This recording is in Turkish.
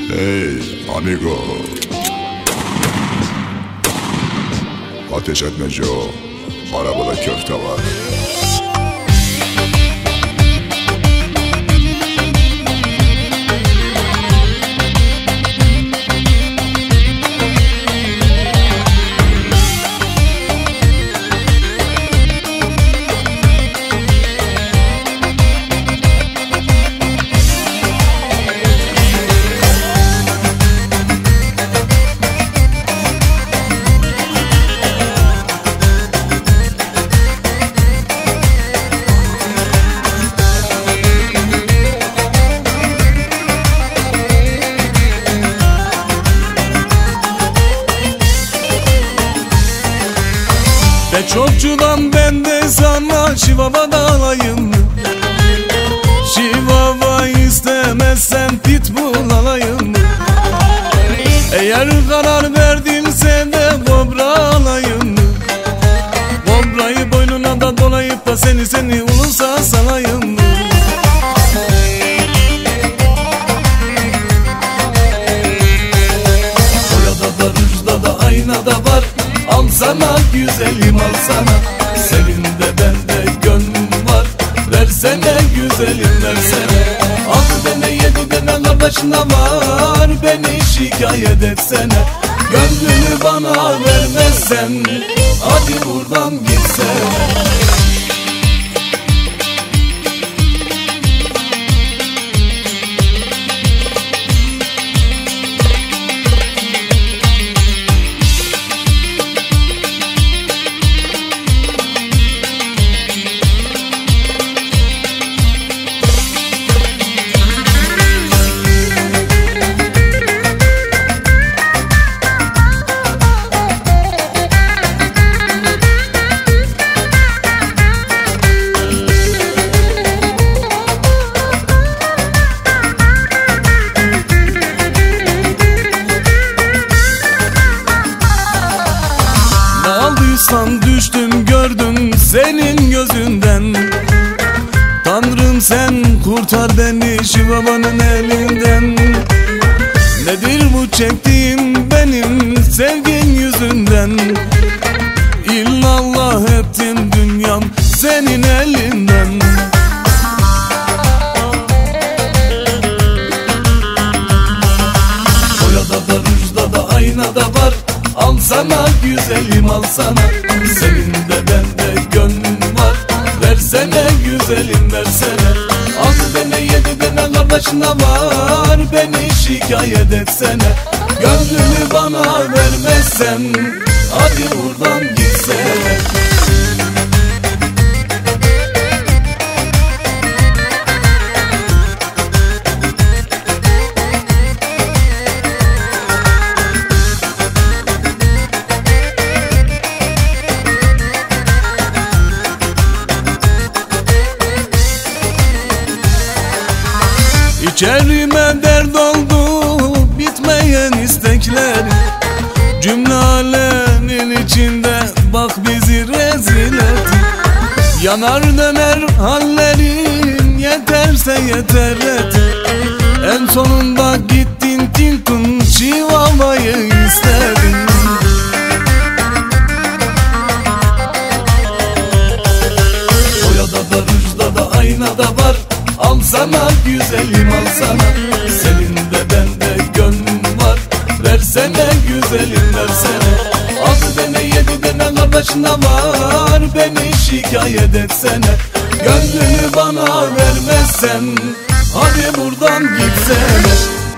Hey amigo, ateş etme Joe, arabada köfte var. Çokçudan ben de sana Şivava da alayım. Şivava istemezsen pitbull alayım. Eğer karar verdinse de kobra alayım. Kobrayı boynuna da dolayıp da seni ulusa salayım. Boyada da rujda da aynada var. Al sana güzelim, al sana. Senin de bende gönlüm var. Versene güzelim, versene. 6 tane 7 tane kardeşin var. Beni şikayet etsene. Gönlünü bana vermezsen hadi buradan gitsene. Düştüm gördüm senin gözünden. Tanrım sen kurtar beni Şivava'nın elinden. Nedir bu çektiğim benim sevgin yüzünden? İllallah ettim dünyam senin elinden. Boyada da rujda da aynada var. Al sana güzelim, al sana. Senin de bende gönlün var. Versene güzelim, versene. 6 tane 7 tane kardeşin var. Beni şikayet etsene. Gönlünü bana vermezsen hadi buradan gitsene. İçerime dert oldu bitmeyen istekler. Cümle alemin içinde bak bizi rezil etti. Yanar döner hallerim yeterse yeter et. En sonunda gittin Tintun Şivava'yı istedin. Boyada da rujda da aynada var. Al sana güzelim, al sana. Senin de bende gönlüm var. Versene güzelim, versene. 6 tane 7 tane kardeşin var. Beni şikayet etsene. Gönlünü bana vermezsen hadi buradan gitsene.